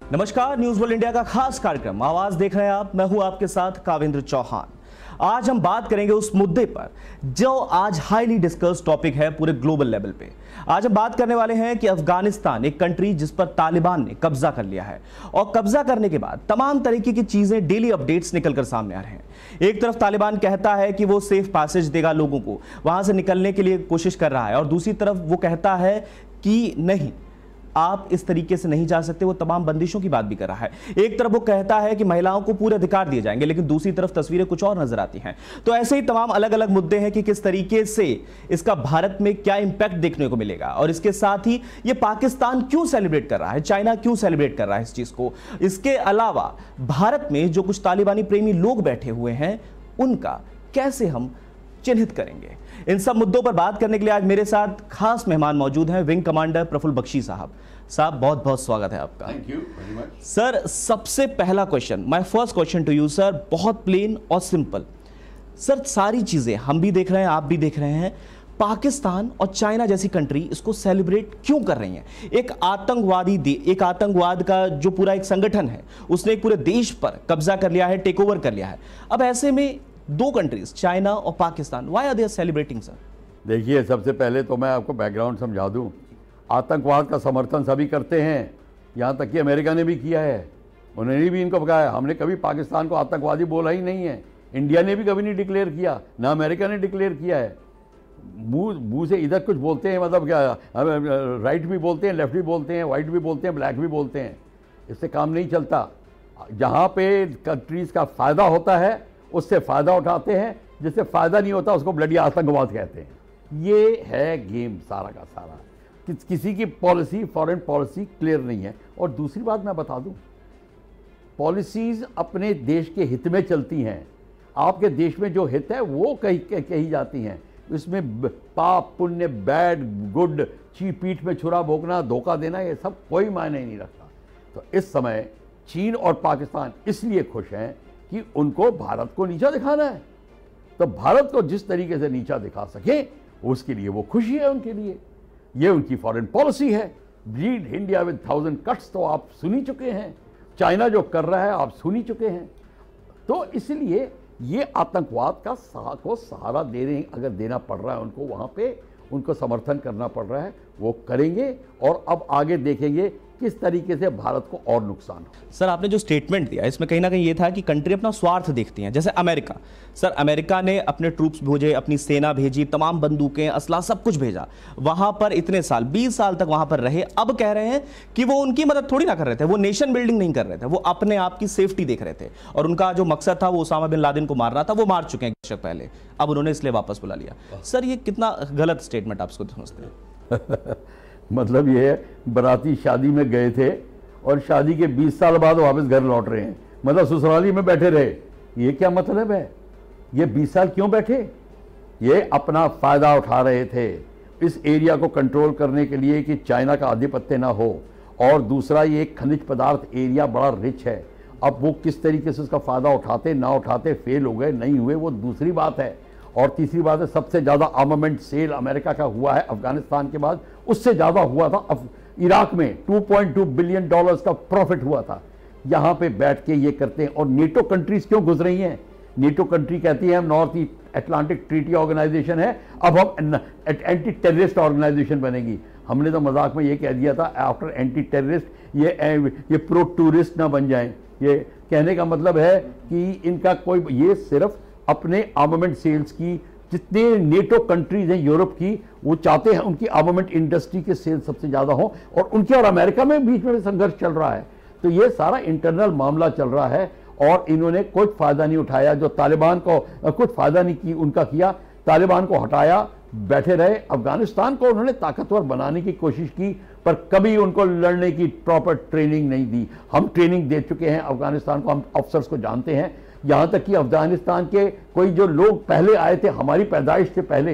नमस्कार, news world India का खास कार्यक्रम आवाज देख रहे हैं आप। मैं हूं आपके साथ कावेंद्र चौहान। आज हम बात करेंगे उस मुद्दे पर जो आज हाईली डिस्कस टॉपिक है पूरे ग्लोबल लेवल पे। आज हम बात करने वाले हैं कि अफगानिस्तान एक कंट्री जिस पर तालिबान ने कब्जा कर लिया है और कब्जा करने के बाद तमाम तरीके की चीजें, डेली अपडेट्स निकलकर सामने आ रहे हैं। एक तरफ तालिबान कहता है कि वो सेफ पैसेज देगा लोगों को, वहां से निकलने के लिए कोशिश कर रहा है, और दूसरी तरफ वो कहता है कि नहीं, आप इस तरीके से नहीं जा सकते। वो तमाम बंदिशों की बात भी कर रहा है। एक तरफ वो कहता है कि महिलाओं को पूरे अधिकार दिए जाएंगे, लेकिन दूसरी तरफ तस्वीरें कुछ और नजर आती हैं। तो ऐसे ही तमाम अलग अलग मुद्दे हैं कि किस तरीके से इसका भारत में क्या इंपैक्ट देखने को मिलेगा, और इसके साथ ही ये पाकिस्तान क्यों सेलिब्रेट कर रहा है, चाइना क्यों सेलिब्रेट कर रहा है इस चीज को। इसके अलावा भारत में जो कुछ तालिबानी प्रेमी लोग बैठे हुए हैं उनका कैसे हम चिन्हित करेंगे। इन सब मुद्दों पर बात करने के लिए आज मेरे साथ खास मेहमान मौजूद हैं, विंग कमांडर प्रफुल्ल बख्शी साहब। बहुत बहुत स्वागत है आपका। Thank you very much sir. सबसे पहला question, my first question to you sir, बहुत प्लेन और सिंपल। सर, सारी चीजें हम भी देख रहे हैं, आप भी देख रहे हैं, पाकिस्तान और चाइना जैसी कंट्री इसको सेलिब्रेट क्यों कर रही हैं? एक आतंकवाद का जो पूरा एक संगठन है उसने एक पूरे देश पर कब्जा कर लिया है, टेक ओवर कर लिया है। अब ऐसे में दो कंट्रीज, चाइना और Pakistan, why are they celebrating sir? देखिए, सबसे पहले तो मैं आपको बैकग्राउंड समझा दूं। आतंकवाद का समर्थन सभी करते हैं, यहाँ तक कि अमेरिका ने भी किया है, उन्होंने भी इनको भगाया। हमने कभी पाकिस्तान को आतंकवादी बोला ही नहीं है, इंडिया ने भी कभी नहीं डिक्लेयर किया, ना अमेरिका ने डिक्लेयर किया है। मुंह से इधर कुछ बोलते हैं, मतलब क्या, राइट भी बोलते हैं, लेफ्ट भी बोलते हैं, वाइट भी बोलते हैं, ब्लैक भी बोलते हैं, इससे काम नहीं चलता। जहाँ पे कंट्रीज़ का फ़ायदा होता है उससे फ़ायदा उठाते हैं, जिससे फ़ायदा नहीं होता उसको ब्लडी आतंकवाद कहते हैं। ये है गेम सारा का सारा। किसी की पॉलिसी, फॉरेन पॉलिसी क्लियर नहीं है। और दूसरी बात मैं बता दूं, पॉलिसीज़ अपने देश के हित में चलती हैं। आपके देश में जो हित है वो कही जाती हैं। इसमें पाप पुण्य, बैड गुड, पीठ में छुरा भोंकना, धोखा देना, ये सब कोई मायने नहीं रखता। तो इस समय चीन और पाकिस्तान इसलिए खुश हैं कि उनको भारत को नीचा दिखाना है। तो भारत को जिस तरीके से नीचा दिखा सके उसके लिए वो खुशी है उनके लिए। ये उनकी फॉरेन पॉलिसी है। ब्लीड इंडिया विद 1000 कट्स तो आप सुन ही चुके हैं, चाइना जो कर रहा है आप सुन ही चुके हैं। तो इसलिए ये आतंकवाद का सहारा दे रहे हैं, अगर देना पड़ रहा है उनको, वहाँ पे उनको समर्थन करना पड़ रहा है, वो करेंगे। और अब आगे देखेंगे किस तरीके से भारत को और नुकसान हो। सर, आपने जो स्टेटमेंट दिया इसमें कहीं ना कहीं ये था कि कंट्री अपना स्वार्थ देखती हैं। जैसे अमेरिका, सर अमेरिका ने अपने ट्रूप्स भेजे, अपनी सेना भेजी, तमाम बंदूकें, असला सब कुछ भेजा, वहां पर इतने साल, 20 साल तक वहां पर रहे। अब कह रहे हैं कि वो उनकी मदद थोड़ी ना कर रहे थे, वो नेशन बिल्डिंग नहीं कर रहे थे, वो अपने आप की सेफ्टी देख रहे थे, और उनका जो मकसद था वो उसामा बिन लादेन को मारना था, वो मार चुके हैं दशक पहले। अब उन्होंने इसलिए वापस बुला लिया। सर, ये कितना गलत स्टेटमेंट आप इसको समझते हैं? मतलब ये है, बाराती शादी में गए थे और शादी के 20 साल बाद वापस घर लौट रहे हैं, मतलब ससुराली में बैठे रहे। ये क्या मतलब है? ये 20 साल क्यों बैठे? ये अपना फायदा उठा रहे थे इस एरिया को कंट्रोल करने के लिए कि चाइना का आधिपत्य ना हो, और दूसरा ये खनिज पदार्थ एरिया बड़ा रिच है। अब वो किस तरीके से उसका फायदा उठाते ना उठाते, फेल हो गए नहीं हुए, वो दूसरी बात है। और तीसरी बात है, सबसे ज़्यादा आर्मामेंट सेल अमेरिका का हुआ है अफगानिस्तान के बाद, उससे ज़्यादा हुआ था इराक में। $2.2 बिलियन का प्रॉफिट हुआ था। यहाँ पे बैठ के ये करते हैं। और नेटो कंट्रीज क्यों घुस रही हैं? नेटो कंट्री कहती है हम north east Atlantic treaty organisation है, अब हम एंटी टेररिस्ट ऑर्गेनाइजेशन बनेगी। हमने तो मजाक में ये कह दिया था, आफ्टर एंटी टेररिस्ट ये प्रो टूरिस्ट ना बन जाएं। ये कहने का मतलब है कि इनका कोई, ये सिर्फ अपने आर्मामेंट सेल्स की, जितने नेटो कंट्रीज हैं यूरोप की, वो चाहते हैं उनकी आर्मामेंट इंडस्ट्री के सेल्स सबसे ज़्यादा हो, और उनके और अमेरिका में बीच में संघर्ष चल रहा है। तो ये सारा इंटरनल मामला चल रहा है, और इन्होंने कोई फ़ायदा नहीं उठाया। जो तालिबान को कुछ फ़ायदा नहीं की उनका किया, तालिबान को हटाया, बैठे रहे। अफगानिस्तान को उन्होंने ताकतवर बनाने की कोशिश की, पर कभी उनको लड़ने की प्रॉपर ट्रेनिंग नहीं दी। हम ट्रेनिंग दे चुके हैं अफगानिस्तान को, हम अफसर्स को जानते हैं। यहाँ तक कि अफगानिस्तान के कोई जो लोग पहले आए थे हमारी पैदाइश से पहले,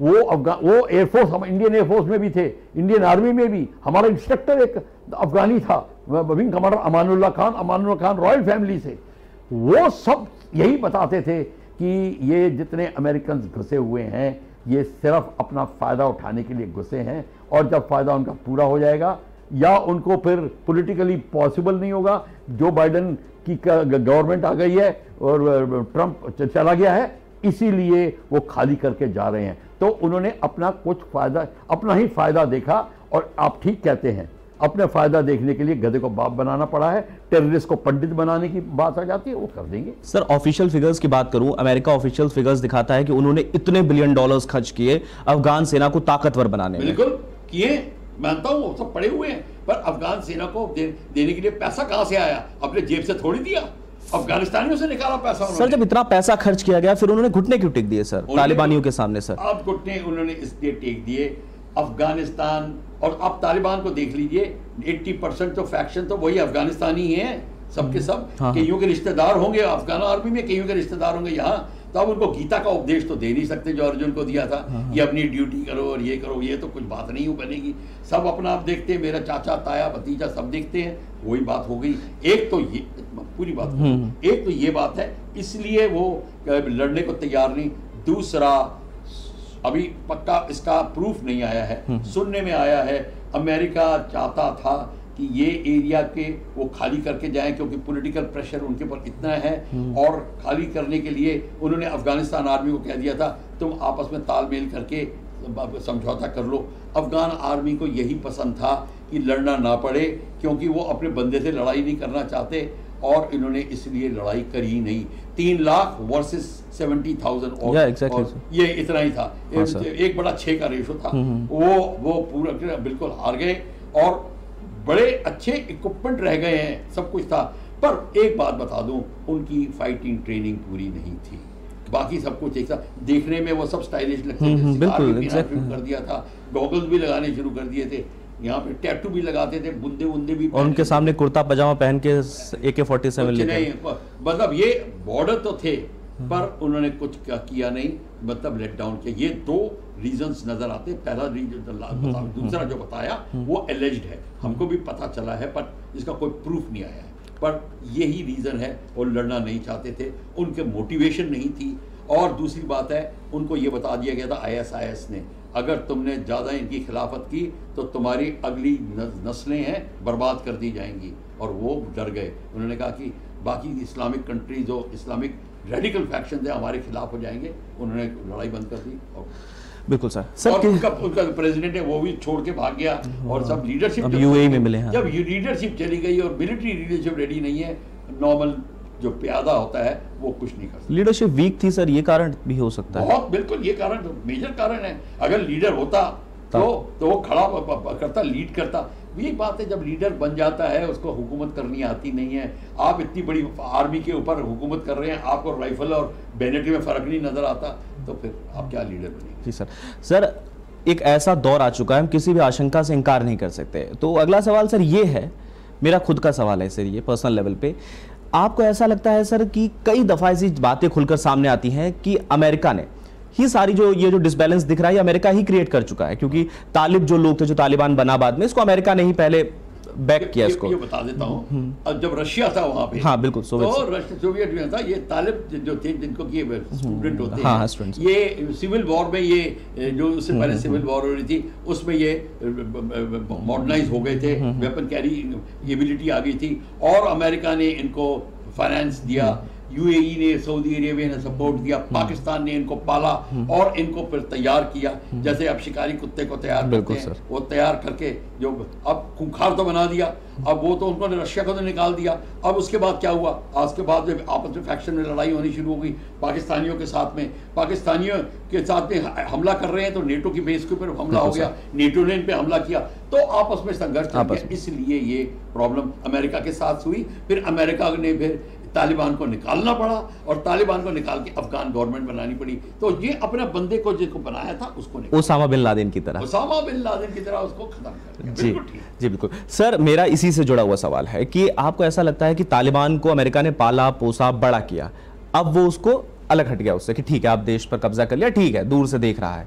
वो एयरफोर्स, हम इंडियन एयरफोर्स में भी थे, इंडियन आर्मी में भी। हमारा इंस्ट्रक्टर एक अफगानी था, wing commander Amanullah Khan royal family से। वो सब यही बताते थे कि ये जितने अमेरिकन घुसे हुए हैं ये सिर्फ अपना फ़ायदा उठाने के लिए घुसे हैं, और जब फ़ायदा उनका पूरा हो जाएगा या उनको फिर पॉलिटिकली पॉसिबल नहीं होगा। जो बाइडेन की गवर्नमेंट आ गई है और ट्रंप चला गया है, इसीलिए वो खाली करके जा रहे हैं। तो उन्होंने अपना कुछ फायदा, अपना ही फायदा देखा। और आप ठीक कहते हैं, अपने फायदा देखने के लिए गधे को बाप बनाना पड़ा है। टेररिस्ट को पंडित बनाने की बात आ जाती है, वो कर देंगे। सर ऑफिशियल फिगर्स की बात करूं, अमेरिका ऑफिशियल फिगर्स दिखाता है कि उन्होंने इतने बिलियन डॉलर्स खर्च किए अफगान सेना को ताकतवर बनाने में। बिल्कुल किए, मानता हूं, सब पड़े हुए हैं। पर अफगान सेना को देने के लिए पैसा कहां से आया? अपने जेब से थोड़ी दिया, अफगानिस्तानियों से निकाला पैसा। सर जब इतना पैसा खर्च किया गया, फिर उन्होंने घुटने क्यों टेक दिए सर तालिबानियों के सामने? सर अब घुटने उन्होंने इसलिए टेक दिए, अफगानिस्तान और अब तालिबान को देख लीजिए, 80% तो फैक्शन तो वही अफगानिस्तानी ही हैं, सबके सब। कईयों के रिश्तेदार होंगे अफगान आर्मी में, कईयों के रिश्तेदार होंगे यहाँ। तो अब उनको गीता का उपदेश तो दे नहीं सकते जो अर्जुन को दिया था, ये अपनी ड्यूटी करो और ये करो, ये तो कुछ बात नहीं हो बनेगी। सब अपना आप देखते हैं, मेरा चाचा ताया भतीजा सब देखते हैं, वही बात हो गई। एक तो ये पूरी बात, एक तो ये बात है, इसलिए वो लड़ने को तैयार नहीं। दूसरा, अभी पक्का इसका प्रूफ नहीं आया है, सुनने में आया है अमेरिका चाहता था कि ये एरिया के वो खाली करके जाएं, क्योंकि पॉलिटिकल प्रेशर उनके ऊपर इतना है। और खाली करने के लिए उन्होंने अफगानिस्तान आर्मी को कह दिया था, तुम आपस में तालमेल करके समझौता कर लो। अफगान आर्मी को यही पसंद था कि लड़ना ना पड़े, क्योंकि वो अपने बंदे से लड़ाई नहीं करना चाहते, और इन्होंने इसलिए लड़ाई करी ही नहीं। 3 लाख वर्सेस 70,000 और ये इतना ही था। एक बड़ा 6 का रेशो था। वो पूरा बिल्कुल हार गए, और बड़े अच्छे इक्विपमेंट रह गए हैं, सब कुछ था। पर एक बात बता दूं, उनकी फाइटिंग ट्रेनिंग पूरी नहीं थी, बाकी सब कुछ एक था। देखने में वो सब स्टाइलिश लगते थे, सिगार भी पीना शुरू कर दिया था, गॉगल्स भी लगाने शुरू कर दिए थे, यहाँ पे टैटू भी लगाते थे, बुंदे भी, और उनके सामने कुर्ता पजामा पहन के AK-47 लेके। मतलब ये बॉर्डर तो थे, पर उन्होंने कुछ किया नहीं, मतलब लेट डाउन किया। ये 2 रीजंस नजर आते हैं। पहला रीजन, दूसरा जो बताया वो एलिज्ड है, हमको भी पता चला है, पर इसका कोई प्रूफ नहीं आया है। पर यही रीजन है, वो लड़ना नहीं चाहते थे, उनके मोटिवेशन नहीं थी। और दूसरी बात है, उनको ये बता दिया गया था ISIS ने, अगर तुमने ज़्यादा इनकी खिलाफत की तो तुम्हारी अगली नस्लें हैं बर्बाद कर दी जाएंगी। और वो डर गए, उन्होंने कहा कि बाकी इस्लामिक कंट्री जो इस्लामिक रेडिकल फैक्शन थे हमारे खिलाफ हो जाएंगे। उन्होंने लड़ाई बंद कर दी। और बिल्कुल सर, और उनका प्रेसिडेंट है वो भी छोड़ के भाग गया, और सब लीडरशिप UAE में मिले हैं। जब लीडरशिप चली गई और मिलिट्री लीडरशिप रेडी नहीं है, नॉर्मल जो प्यादा होता है वो कुछ नहीं कर सकता। लीडरशिप वीक थी सर, ये कारण भी हो सकता है। बहुत, बिल्कुल ये कारण तो मेजर कारण है। अगर लीडर होता तो वो खड़ा करता, लीड करता। यही बात है, जब लीडर बन जाता है उसको हुकूमत करनी आती नहीं है। आप इतनी बड़ी आर्मी के ऊपर हुकूमत कर रहे हैं, आपको राइफल और बैनेट में फर्क नहीं नजर आता, तो फिर आप क्या लीडर बनेंगे? जी सर, एक ऐसा दौर आ चुका है, हम किसी भी आशंका से इनकार नहीं कर सकते। तो अगला सवाल सर ये है, मेरा खुद का सवाल है सर, ये पर्सनल लेवल पे, आपको ऐसा लगता है सर कि कई दफा ऐसी बातें खुलकर सामने आती हैं कि अमेरिका ने ही सारी ये जो डिसबैलेंस दिख रहा है, अमेरिका ही क्रिएट कर चुका है, क्योंकि तालिब जो लोग थे, जो तालिबान बना बाद में, इसको अमेरिका ने ही पहले बैक किया इसको। ये बता देता हूँ, जब रशिया था वहाँ पे, हाँ बिल्कुल, सोवियत यूनियन था, ये तालिब जो थे, जिनको कि स्टूडेंट होते हैं, हाँ, ये सिविल वॉर में, ये जो उससे पहले सिविल वॉर हो रही थी, उसमें ये मॉडर्नाइज हो गए थे, वेपन कैरी एबिलिटी आ गई थी, और अमेरिका ने इनको फाइनेंस दिया, UAE ने, सऊदी अरेबिया ने सपोर्ट दिया, पाकिस्तान ने इनको पाला और इनको फिर तैयार किया, जैसे अब शिकारी कुत्ते को तैयार करते हैं, वो तैयार करके जो अब खूंखार तो बना दिया। अब वो तो उन्होंने रशिया को तो निकाल दिया। अब उसके बाद क्या हुआ? आज के बाद जब आपस में फैक्शन में लड़ाई होनी शुरू हो गई पाकिस्तानियों के साथ में, पाकिस्तानियों के साथ में हमला कर रहे हैं, तो नेटो की बेस के ऊपर हमला हो गया, नेटो ने इन पे हमला किया, तो आपस में संघर्ष चल गया। इसलिए ये प्रॉब्लम अमेरिका के साथ हुई। फिर अमेरिका ने फिर तालिबान को निकालना पड़ा, और तालिबान को निकाल के अफगान गवर्नमेंट बनानी पड़ी। तो ये अपने बंदे को जिसको बनाया था उसको ओसामा बिन लादेन की तरह उसको खत्म कर दिया। जी जी बिल्कुल सर, मेरा इसी से जुड़ा हुआ सवाल है कि आपको ऐसा लगता है कि तालिबान को अमेरिका ने पाला पोसा बड़ा किया, अब वो उसको अलग हट गया उससे कि ठीक है आप देश पर कब्जा कर लिया, ठीक है दूर से देख रहा है,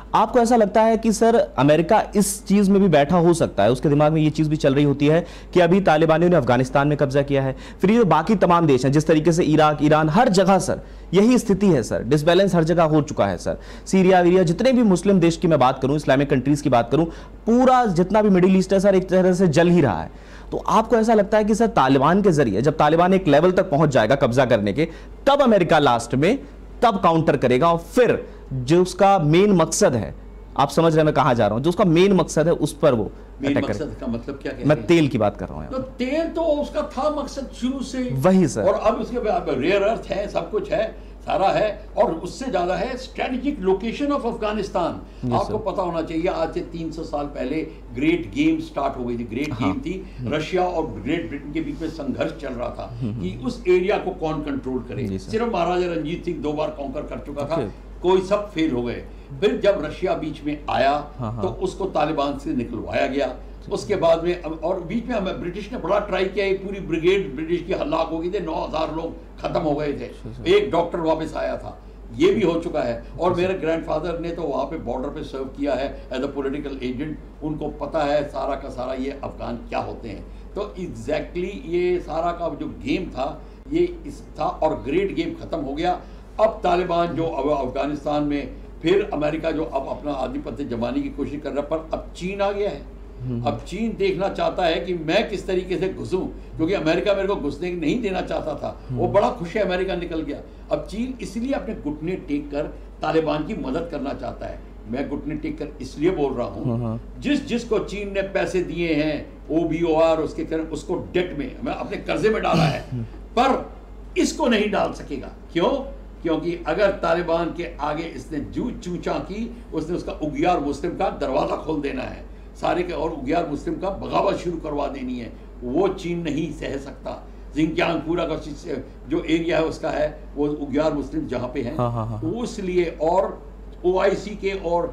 आपको ऐसा लगता है कि सर अमेरिका इस चीज में भी बैठा हो सकता है, उसके दिमाग में ये चीज भी चल रही होती है कि अभी तालिबानियों ने अफगानिस्तान में कब्जा किया है, फिर ये बाकी तमाम देश हैं जिस तरीके से इराक, ईरान, हर जगह सर यही स्थिति है सर, डिसबैलेंस हर जगह हो चुका है सर। सीरिया वीरिया, जितने भी मुस्लिम देश की मैं बात करूं, इस्लामिक कंट्रीज की बात करूं, पूरा जितना भी मिडिल ईस्ट है सर एक तरह से जल ही रहा है। तो आपको ऐसा लगता है कि सर तालिबान के जरिए जब तालिबान एक लेवल तक पहुंच जाएगा कब्जा करने के, तब अमेरिका लास्ट में तब काउंटर करेगा, और फिर जो उसका मेन मकसद है, आप समझ रहे हैं मैं कहां जा रहा हूं, जो उसका मेन मकसद है उस पर वो मेन मकसद का मतलब क्या कहते हैं? मैं तेल की बात कर रहा हूं। तो तेल तो उसका था मकसद शुरू से, वही सर, और अब उसके बाद रेयर अर्थ है, सब कुछ है, सारा है, और उससे ज्यादा है स्ट्रेटेजिक लोकेशन ऑफ अफगानिस्तान। आपको पता होना चाहिए आज से 300 साल पहले ग्रेट गेम स्टार्ट हो गई थी। ग्रेट गेम थी, रशिया और ग्रेट ब्रिटेन के बीच में संघर्ष चल रहा था कि उस एरिया को कौन कंट्रोल करे। सिर्फ महाराजा रंजीत सिंह 2 बार कॉन्कर कर चुका था, कोई सब फेल हो गए। फिर जब रशिया बीच में आया तो उसको तालिबान से निकलवाया गया। उसके बाद में और बीच में हमें ब्रिटिश ने बड़ा ट्राई किया, एक पूरी ब्रिगेड ब्रिटिश की हलाक हो गई थी, 9000 लोग खत्म हो गए थे, एक डॉक्टर वापस आया था, ये भी हो चुका है। और मेरे ग्रैंडफादर ने तो वहाँ पे बॉर्डर पे सर्व किया है एज अ पॉलिटिकल एजेंट, उनको पता है सारा का सारा ये अफगान क्या होते हैं। तो एग्जैक्टली ये सारा का जो गेम था ये इस था, और ग्रेट गेम खत्म हो गया। अब तालिबान जो अब अफगानिस्तान में, फिर अमेरिका जो अब अपना आधिपत्य जमाने की कोशिश कर रहा है, पर अब चीन आ गया है। अब चीन देखना चाहता है कि मैं किस तरीके से घुसूं, क्योंकि अमेरिका मेरे को घुसने नहीं देना चाहता था, वो बड़ा खुश है अमेरिका निकल गया। अब चीन इसलिए अपने घुटने टेक कर तालिबान की मदद करना चाहता है। मैं घुटने टेक कर इसलिए बोल रहा हूं, जिसको चीन ने पैसे दिए हैं OBOR उसके कारण, उसको डेट में, मैं अपने कर्जे में डाला है, पर इसको नहीं डाल सकेगा। क्यों? क्योंकि अगर तालिबान के आगे इसने चूचा की, उसने उसका उगियार मुस्लिम का दरवाजा खोल देना है सारे के, और उगियार मुस्लिम का बगावत शुरू करवा देनी है, वो चीन नहीं सह सकता। जिंगजियांग पूरा का जो एरिया है उसका है, वो उगियार मुस्लिम जहाँ पे हैं, तो इसलिए, और OIC के और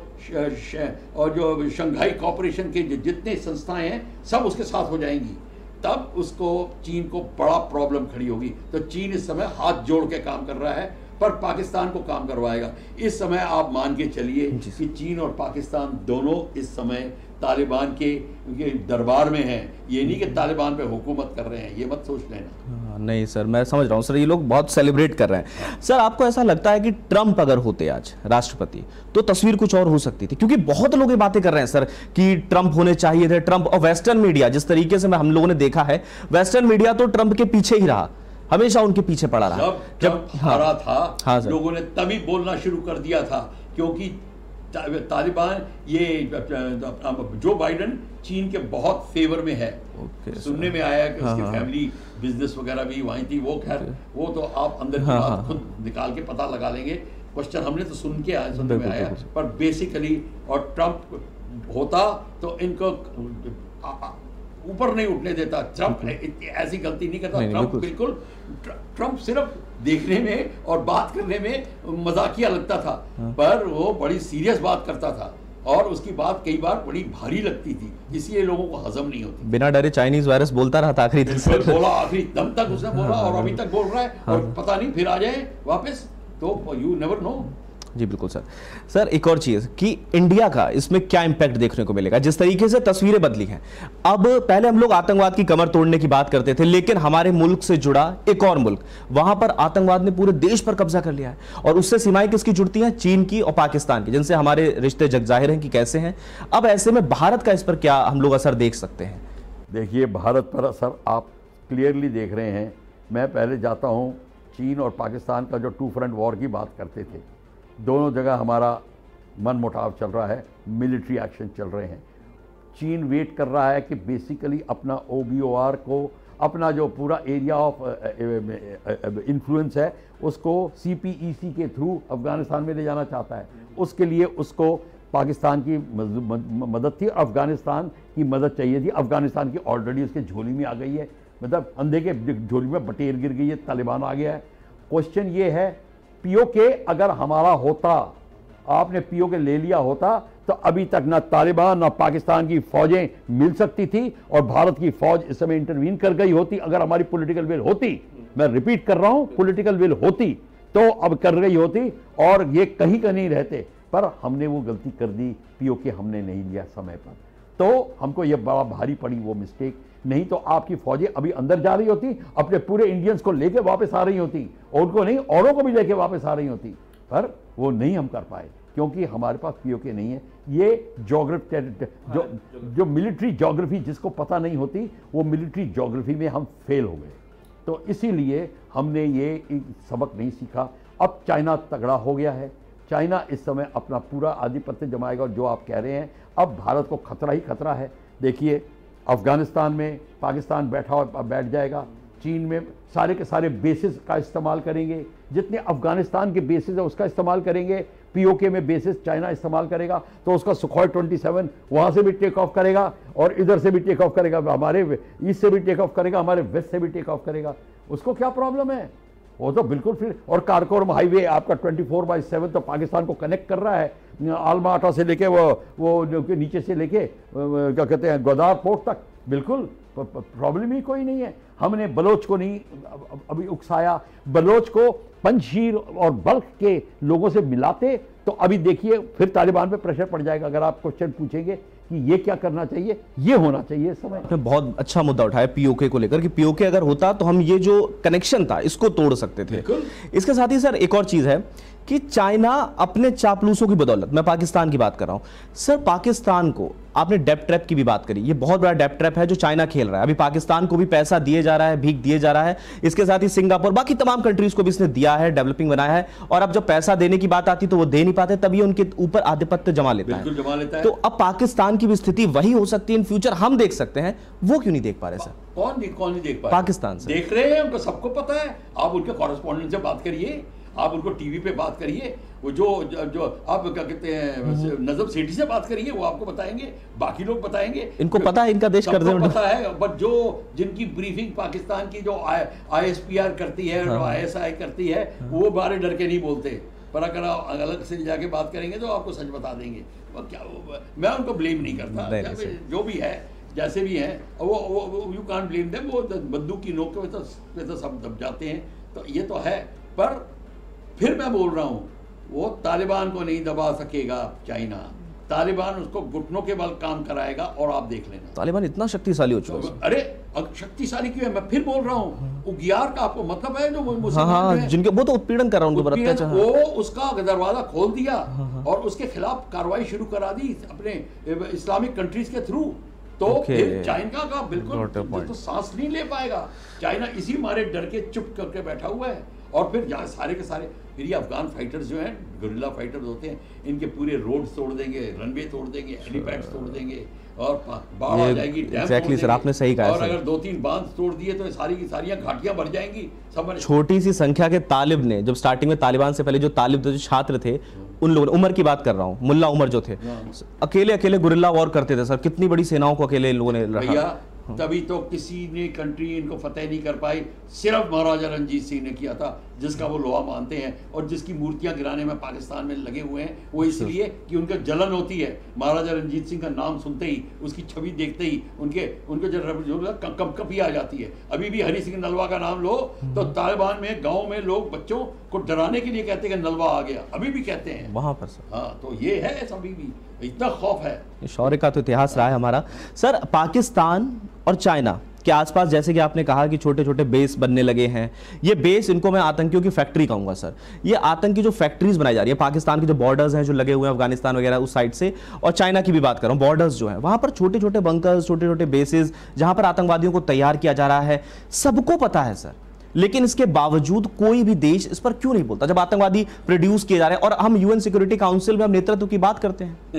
जो शंघाई कॉर्पोरेशन के जितने संस्थाएं हैं सब उसके साथ हो जाएंगी, तब उसको चीन को बड़ा प्रॉब्लम खड़ी होगी। तो चीन इस समय हाथ जोड़ के काम कर रहा है, पर पाकिस्तान को काम करवाएगा। इस समय आप मान के चलिए कि चीन और पाकिस्तान दोनों इस समय तालिबान के दरबार में हैं। ये नहीं कि तालिबान पे हुकूमत कर रहे हैं, ये मत सोच लेना। नहीं सर, मैं समझ रहा हूँ सर, ये लोग बहुत सेलिब्रेट कर रहे हैं। सर आपको ऐसा लगता है कि ट्रंप अगर होते आज राष्ट्रपति तो तस्वीर कुछ और हो सकती थी? क्योंकि बहुत लोग ये बातें कर रहे हैं सर कि ट्रंप होने चाहिए थे, ट्रंप। और वेस्टर्न मीडिया जिस तरीके से हम लोगों ने देखा है, वेस्टर्न मीडिया तो ट्रंप के पीछे ही रहा, हमेशा उनके पीछे पड़ा रहा। जब हारा था, लोगों ने तभी बोलना शुरू कर दिया था, क्योंकि तालिबान, ये जो बाइडेन चीन के बहुत फेवर में है। सुनने में आया कि उसकी फैमिली बिजनेस वगैरह भी वहीं थी, वो खैर वो तो आप अंदर की बात खुद निकाल के पता लगा लेंगे। क्वेश्चन हमने तो सुनने में आया, पर बेसिकली, और ट्रंप होता तो इनको ऊपर नहीं उठने देता। ट्रंप ऐसी गलती नहीं करता। ट्रंप बिल्कुल, ट्रंप सिर्फ देखने में और बात करने में मजाकिया लगता था, पर वो बड़ी सीरियस बात करता था, और उसकी बात कई बार बड़ी भारी लगती थी, इसलिए लोगों को हजम नहीं होती। बिना डरे चाइनीज वायरस बोलता रहा था आखिरी तक, बोला आखिरी दम तक उसने बोला, और अभी तक बोल रहा है, और पता नहीं फिर आ जाए वापस, तो यू नेवर नो। जी बिल्कुल सर। सर एक और चीज कि इंडिया का इसमें क्या इंपैक्ट देखने को मिलेगा, जिस तरीके से तस्वीरें बदली हैं। अब पहले हम लोग आतंकवाद की कमर तोड़ने की बात करते थे, लेकिन हमारे मुल्क से जुड़ा एक और मुल्क, वहां पर आतंकवाद ने पूरे देश पर कब्जा कर लिया है, और उससे सीमाएं किसकी जुड़ती हैं? चीन की और पाकिस्तान की, जिनसे हमारे रिश्ते जग जाहिर हैं कि कैसे हैं। अब ऐसे में भारत का इस पर क्या हम लोग असर देख सकते हैं? देखिए, भारत पर असर आप क्लियरली देख रहे हैं। मैं पहले जाता हूँ, चीन और पाकिस्तान का जो 2 फ्रंट वॉर की बात करते थे, दोनों जगह हमारा मन मुटाव चल रहा है, मिलिट्री एक्शन चल रहे हैं। चीन वेट कर रहा है कि बेसिकली अपना OBOR को, अपना जो पूरा एरिया ऑफ इन्फ्लुएंस है, उसको CPEC के थ्रू अफगानिस्तान में ले जाना चाहता है। उसके लिए उसको पाकिस्तान की मदद थी, अफगानिस्तान की मदद चाहिए थी। अफगानिस्तान की ऑलरेडी उसके झोली में आ गई है, मतलब अंधे के झोली में बटेर गिर गई है, तालिबान आ गया है। क्वेश्चन ये है, POK अगर हमारा होता, आपने POK ले लिया होता, तो अभी तक ना तालिबान ना पाकिस्तान की फौजें मिल सकती थी, और भारत की फौज इस समय इंटरवीन कर गई होती। अगर हमारी पॉलिटिकल विल होती, मैं रिपीट कर रहा हूं, पॉलिटिकल विल होती तो अब कर गई होती, और ये कहीं का नहीं रहते। पर हमने वो गलती कर दी, पीओके हमने नहीं लिया समय पर, तो हमको ये बड़ा भारी पड़ी वो मिस्टेक। नहीं तो आपकी फौजें अभी अंदर जा रही होती, अपने पूरे इंडियंस को लेके वापस आ रही होती, और उनको नहीं औरों को भी लेके वापस आ रही होती, पर वो नहीं हम कर पाए क्योंकि हमारे पास पीओके नहीं है। ये जो मिलिट्री ज्योग्राफी जिसको पता नहीं होती, वो मिलिट्री ज्योग्राफी में हम फेल हो गए। तो इसीलिए हमने ये सबक नहीं सीखा। अब चाइना तगड़ा हो गया है, चाइना इस समय अपना पूरा आधिपत्य जमाएगा, और जो आप कह रहे हैं अब भारत को खतरा ही खतरा है। देखिए अफगानिस्तान में पाकिस्तान बैठ जाएगा, चीन में सारे के सारे बेसिस का इस्तेमाल करेंगे, जितने अफगानिस्तान के बेसिस है उसका इस्तेमाल करेंगे, पीओके में बेसिस चाइना इस्तेमाल करेगा, तो उसका सुखोई 27 वहाँ से भी टेक ऑफ करेगा और इधर से भी टेक ऑफ करेगा, हमारे ईस्ट से भी टेक ऑफ करेगा, हमारे वेस्ट से भी टेक ऑफ करेगा। उसको क्या प्रॉब्लम है? वो तो बिल्कुल फिर, और कारकोरम हाईवे आपका 24/7 तो पाकिस्तान को कनेक्ट कर रहा है, आलमाटा से लेके वो नीचे से लेके क्या कहते हैं ग्वादार पोर्ट तक, बिल्कुल प्रॉब्लम ही कोई नहीं है। हमने बलोच को नहीं अभी उकसाया, बलोच को पंजशीर और बल्ख के लोगों से मिलाते तो अभी देखिए फिर तालिबान पे प्रेशर पड़ जाएगा। अगर आप क्वेश्चन पूछेंगे कि ये क्या करना चाहिए, ये होना चाहिए इस समय। आपने बहुत अच्छा मुद्दा उठाया पीओके को लेकर कि पीओके अगर होता तो हम ये जो कनेक्शन था इसको तोड़ सकते थे। इसके साथ ही सर एक और चीज है कि चाइना अपने चापलूसों की बदौलत, मैं पाकिस्तान की बात कर रहा हूं सर, पाकिस्तान को आपने डेप ट्रैप की भी बात करी, ये बहुत बड़ा डेप ट्रैप है जो चाइना खेल रहा है। अभी पाकिस्तान को भी पैसा दिए जा रहा है, भीख दिए जा रहा है, इसके साथ ही सिंगापुर बाकी तमाम कंट्रीज को भी इसने दिया है, डेवलपिंग बनाया है, और अब जब पैसा देने की बात आती तो वो दे नहीं पाते, तभी उनके ऊपर आधिपत्य जमा लेता है। तो अब पाकिस्तान की भी स्थिति वही हो सकती है इन फ्यूचर, हम देख सकते हैं, वो क्यों नहीं देख पा रहे सर? कौन नहीं देख पा रहे? पाकिस्तान से देख रहे हैं, उनको सबको पता है। आप उनके कॉरेस्पॉन्डेंट से बात करिए, आप उनको टीवी पे बात करिए, वो जो आप क्या कहते हैं नजम सेठी से बात करिए, वो आपको बताएंगे, बाकी लोग बताएंगे। इनको पता है इनका देश कर दे, पता है, बट जो जिनकी ब्रीफिंग पाकिस्तान की जो ISPR करती है, ISI करती है, वो बारे डर के नहीं बोलते, पर अगर आप अलग से जाके बात करेंगे तो आपको सच बता देंगे। मैं उनको ब्लेम नहीं करता, जो भी है जैसे भी हैं, वो यू कांट ब्लेम देम, वो बंदूक की नोक पे तो सब दब जाते हैं। तो ये तो है, पर फिर मैं बोल रहा हूँ वो तालिबान को नहीं दबा सकेगा चाइना, तालिबान उसको घुटनों के बल काम कराएगा, और आप देख लेना। तालिबान इतना शक्तिशाली हो चुका है। अरे शक्तिशाली क्यों है, मैं फिर बोल रहा हूँ, उगियार का आपको मतलब है जो मुसलमान जिनके वो तो उत्पीड़न कर रहा है, उनके अत्याचार, वो उसका दरवाजा खोल दिया और उसके खिलाफ कार्रवाई शुरू करा दी अपने इस्लामिक कंट्रीज के थ्रू। तो फिर चाइना का बिल्कुल तो सांस नहीं ले पाएगा। चाइना इसी मारे डर के चुप करके बैठा हुआ है, और फिर यहाँ सारे के सारे फिर ये अफगान फाइटर्स जो हैं, गुरिल्ला फाइटर्स होते हैं, इनके पूरे रोड्स तोड़ देंगे, रनवे तोड़ देंगे, हेलीपैड्स तोड़ देंगे, और बाढ़ आ जाएगी, एग्जैक्टली सर, आपने सही कहा। और अगर 2-3 बांध तोड़ दिए तो सारी की सारियां घाटियां भर जाएंगी। छोटी सी संख्या के तालिब ने, जब स्टार्टिंग में तालिबान से पहले जो तालिब जो छात्र थे, उन लोगों, उमर की बात कर रहा हूँ, मुल्ला उमर जो थे, अकेले गुरिल्ला वॉर करते थे सर, कितनी बड़ी सेनाओं को अकेले लोगों ने भैया, तभी तो किसी ने कंट्री इनको फतेह नहीं कर पाई, सिर्फ महाराजा रंजीत सिंह ने किया था, जिसका वो लोहा मानते हैं और जिसकी मूर्तियां गिराने में पाकिस्तान में लगे हुए हैं। वो इसलिए कि उनको जलन होती है महाराजा रंजीत सिंह का नाम सुनते ही, उसकी छवि देखते ही उनको जो कंपकपी आ जाती है। अभी भी हरी सिंह नलवा का नाम लो तो तालिबान में गाँव में लोग बच्चों को डराने के लिए कहते हैं कि नलवा आ गया, अभी भी कहते हैं वहां पर सर। हाँ, तो ये है, अभी भी इतना खौफ है। शौर्य का तो इतिहास रहा है हमारा सर। पाकिस्तान और चाइना के आसपास जैसे कि आपने कहा कि छोटे छोटे बेस बनने लगे हैं, ये बेस, इनको मैं आतंकियों की फैक्ट्री कहूंगा सर। ये आतंकी जो फैक्ट्रीज बनाई जा रही है, पाकिस्तान के जो बॉर्डर्स हैं जो लगे हुए हैं अफगानिस्तान वगैरह उस साइड से, और चाइना की भी बात कर रहा हूँ, बॉर्डर्स जो हैं वहां पर छोटे छोटे बंकर्स, छोटे छोटे बेसिस जहां पर आतंकवादियों को तैयार किया जा रहा है, सबको पता है सर। लेकिन इसके बावजूद कोई भी देश इस पर क्यों नहीं बोलता, जब आतंकवादी प्रोड्यूस किए जा रहे हैं? और हम UN सिक्योरिटी काउंसिल में हम नेतृत्व की बात करते हैं।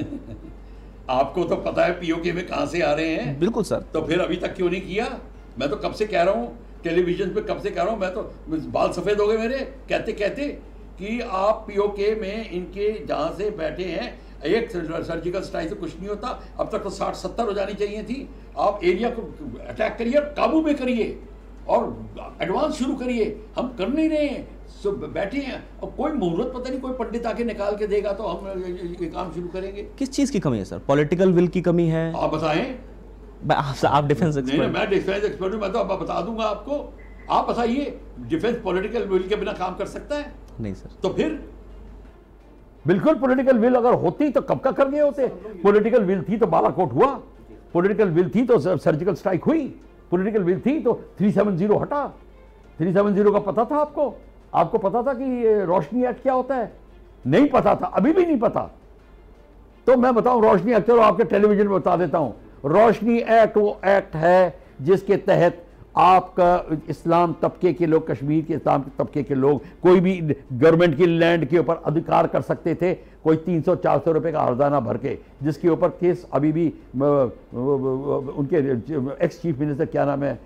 आपको तो पता है पीओके में कहां से आ रहे हैं। बिल्कुल सर। तो फिर अभी तक क्यों नहीं किया? मैं तो कब से कह रहा हूं, टेलीविजन पे कब से कह रहा हूं, मैं तो बाल सफेद हो गए मेरे कहते कहते कि आप पीओके में इनके जहां से बैठे हैं, एक सर्जिकल स्ट्राइक से कुछ नहीं होता। अब तक तो 60-70 हो जानी चाहिए थी। आप एरिया को अटैक करिए, काबू में करिए और एडवांस शुरू करिए। हम कर नहीं रहे हैं, सब बैठे हैं। और कोई मुहूर्त पता नहीं, कोई पंडित आके निकाल के देगा तो हम ये काम शुरू करेंगे। किस चीज की कमी है सर? पॉलिटिकल विल की कमी है? आप बताएं। आप डिफेंस एक्सपर्ट। नहीं, मैं डिफेंस एक्सपर्ट हूं, मैं तो अब बता दूंगा आपको। आप बताइए, डिफेंस पॉलिटिकल विल के बिना काम कर सकता है? नहीं सर। तो फिर बिल्कुल पॉलिटिकल विल अगर होती तो कब का कर गए होते। पॉलिटिकल विल थी तो बालाकोट हुआ, पॉलिटिकल विल थी तो सर्जिकल स्ट्राइक हुई, पॉलिटिकल विल थी तो 370 हटा। 370 का पता था आपको? आपको पता था कि रोशनी एक्ट क्या होता है? नहीं पता था, अभी भी नहीं पता। तो मैं बताऊं रोशनी एक्ट, चलो आपके टेलीविजन में बता देता हूं। रोशनी एक्ट वो एक्ट है जिसके तहत आपका इस्लाम तबके के लोग, कश्मीर के इस्लाम तबके के लोग कोई भी गवर्नमेंट की लैंड के ऊपर अधिकार कर सकते थे, कोई 300-400 रुपए का हर्जाना भर के, जिसके ऊपर केस अभी भी उनके एक्स चीफ मिनिस्टर क्या नाम है,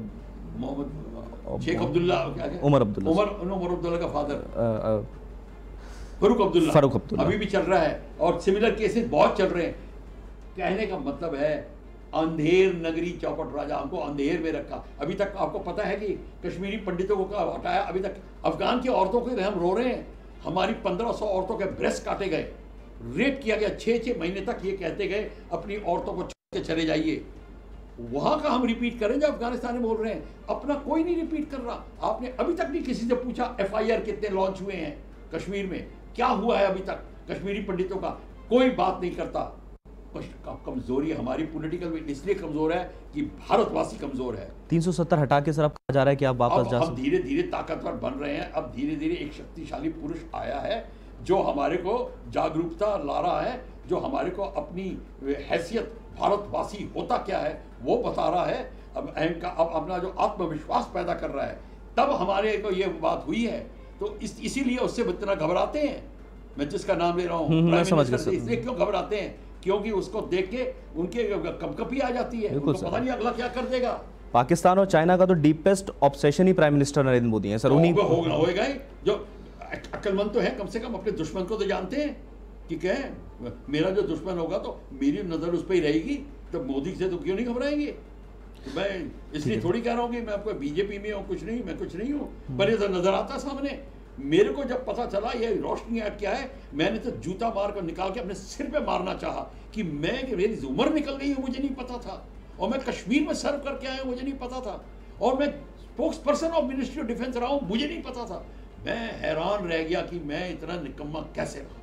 शेख अब्दुल्ला, उमर अब्दुल्ला का फादर फारूक अब्दुल्ला अभी भी चल रहा है, और सिमिलर केसेस बहुत चल रहे हैं। कहने का मतलब है अंधेर नगरी चौपट राजा हमको अंधेर में रखा। अभी तक आपको पता है कि कश्मीरी पंडितों को हटाया, अभी तक अफगान की औरतों के हम रो रहे हैं। हमारी 1500 औरतों के ब्रेस्ट काटे गए, रेप किया गया, 6-6 महीने तक ये कहते गए अपनी औरतों को छोड़ के चले जाइए। वहां का हम रिपीट करें जो अफगानिस्तान में बोल रहे हैं, अपना कोई नहीं रिपीट कर रहा। आपने अभी तक नहीं किसी से पूछा FIR कितने लॉन्च हुए हैं कश्मीर में, क्या हुआ है अभी तक कश्मीरी पंडितों का, कोई बात नहीं करता। कमजोरी हमारी पॉलिटिकल में इसलिए कमजोर है कि भारतवासी कमजोर है। 370 हटा के सर अब कहा जा रहा है कि आप वापस जा सकते। हम धीरे धीरे ताकतवर बन रहे हैं। अब धीरे धीरे एक शक्तिशाली पुरुष आया है जो हमारे को जागरूकता ला रहा है, जो हमारे को अपनी हैसियत भारतवासी होता क्या है वो बता रहा है। अब अपना जो आत्मविश्वास पैदा कर रहा है, तब हमारे को ये बात हुई है। तो इसीलिए उससे इतना घबराते हैं। मैं जिसका नाम ले रहा हूँ इसलिए क्यों घबराते हैं, क्योंकि उसको देख के उनके कंपकपी आ जाती है, उनको पता नहीं अगला क्या कर देगा। पाकिस्तान और चाइना का तो डीपेस्ट ऑब्सेशन ही प्राइम मिनिस्टर नरेंद्र मोदी है सर। उन्हीं होगा ही, जो अक्लमंद तो है, कम से कम अपने दुश्मन को तो जानते हैं कि क्या है, मेरा जो दुश्मन होगा तो मेरी नजर उस पर ही रहेगी, तो मोदी से तो क्यों नहीं घबराएंगे। तो मैं इसलिए थोड़ी कह रहा हूँ कि मैं आपको बीजेपी में हूँ, कुछ नहीं, मैं कुछ नहीं हूँ, पर ये तो नजर आता सामने। मेरे को जब पता चला ये रोशनी एक्ट क्या है, मैंने तो जूता मार कर निकाल के अपने सिर पे मारना चाहा कि मेरी उम्र निकल गई है, मुझे नहीं पता था, और मैं कश्मीर में सर्व करके आया हूं, मुझे नहीं पता था, और मैं spokesperson of ministry of defence रहा हूं, मुझे नहीं पता था। मैं हैरान रह गया कि मैं इतना निकम्मा कैसे रहा।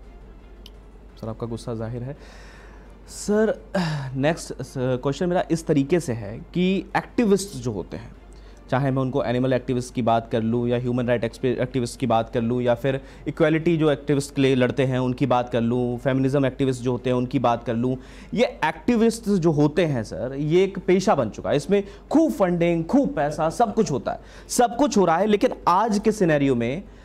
सर आपका गुस्सा जाहिर है। सर नेक्स्ट क्वेश्चन मेरा इस तरीके से है कि एक्टिविस्ट जो होते हैं, चाहे मैं उनको एनिमल एक्टिविस्ट की बात कर लूँ या ह्यूमन राइट एक्टिविस्ट की बात कर लूँ, या फिर इक्वालिटी जो एक्टिविस्ट के लिए लड़ते हैं उनकी बात कर लूँ, फेमिनिज्म एक्टिविस्ट जो होते हैं उनकी बात कर लूँ, ये एक्टिविस्ट जो होते हैं सर, ये एक पेशा बन चुका है। इसमें खूब फंडिंग, खूब पैसा, सब कुछ होता है, सब कुछ हो रहा है। लेकिन आज के सिनेरियो